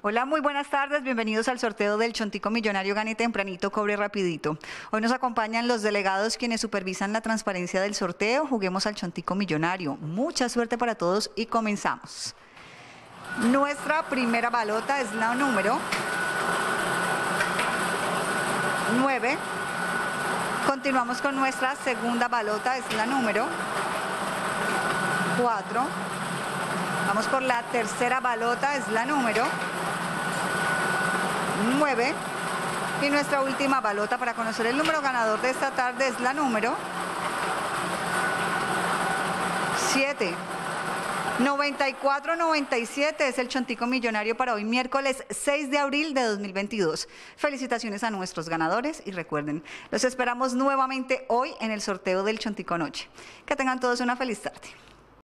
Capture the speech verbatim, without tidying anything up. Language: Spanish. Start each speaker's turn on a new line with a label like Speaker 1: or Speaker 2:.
Speaker 1: Hola, muy buenas tardes, bienvenidos al sorteo del Chontico Millonario Gane Tempranito, Cobre Rapidito. Hoy nos acompañan los delegados quienes supervisan la transparencia del sorteo. Juguemos al Chontico Millonario. Mucha suerte para todos y comenzamos. Nuestra primera balota es la número nueve. Continuamos con nuestra segunda balota, es la número cuatro. Vamos por la tercera balota, es la número nueve. Y nuestra última balota para conocer el número ganador de esta tarde es la número siete. noventa y cuatro noventa y siete es el Chontico Millonario para hoy, miércoles seis de abril de dos mil veintidós. Felicitaciones a nuestros ganadores y recuerden, los esperamos nuevamente hoy en el sorteo del Chontico Noche. Que tengan todos una feliz tarde.